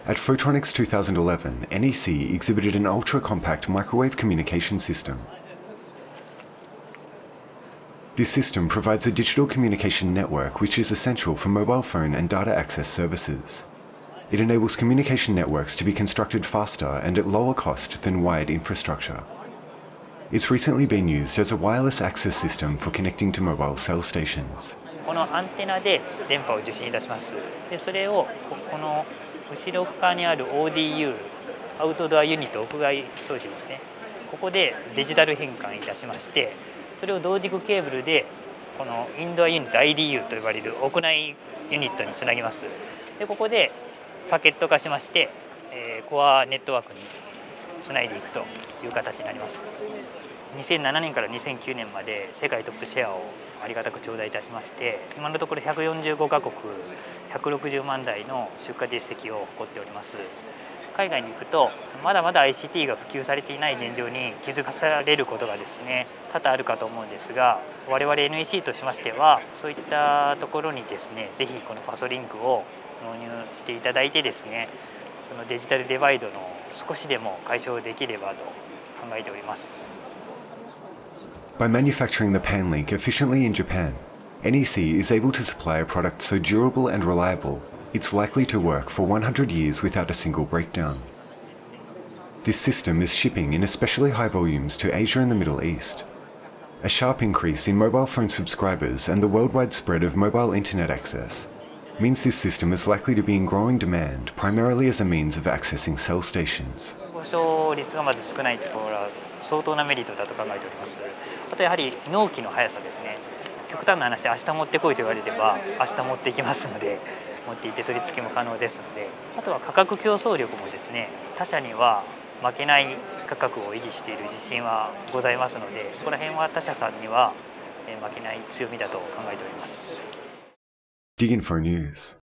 At Photronics 2011, NEC exhibited an ultra-compact microwave communication system. This system provides a digital communication network which is essential for mobile phone and data access services. It enables communication networks to be constructed faster and at lower cost than wired infrastructure. It's recently been used as a wireless access system for connecting to mobile cell stations. このアンテナで電波を受信いたします。で、それをこの後ろ側にある ODU、アウトドアユニット屋外装置ですね。ここでデジタル変換いたしまして、それを同軸ケーブルでこのインドアユニット IDU と呼ばれる屋内ユニットにつなぎます。で、ここでパケット化しまして、コアネットワークにつないでいくという形になります。2007年から2009年まで世界トップシェアをありがたく頂戴いたしまして、今のところ145カ国160万台の出荷実績を誇っております。海外に行くとまだまだ ICT が普及されていない現状に気づかされることがですね多々あるかと思うんですが、我々 NEC としましてはそういったところにですねぜひこのパソリンクを納入していただいてですね、そのデジタルデバイドの少しでも解消できればと考えております。 By manufacturing the PANLink efficiently in Japan, NEC is able to supply a product so durable and reliable, it's likely to work for 100 years without a single breakdown. This system is shipping in especially high volumes to Asia and the Middle East. A sharp increase in mobile phone subscribers and the worldwide spread of mobile internet access means this system is likely to be in growing demand, primarily as a means of accessing cell stations. 故障率がまず少ないところは相当なメリットだと考えております。あとやはり納期の速さですね。極端な話、明日持ってこいと言われれば明日持っていきますので、持っていって取り付けも可能ですので、あとは価格競争力もですね、他社には負けない価格を維持している自信はございますので、ここら辺は他社さんには負けない強みだと考えております。 DigInfo News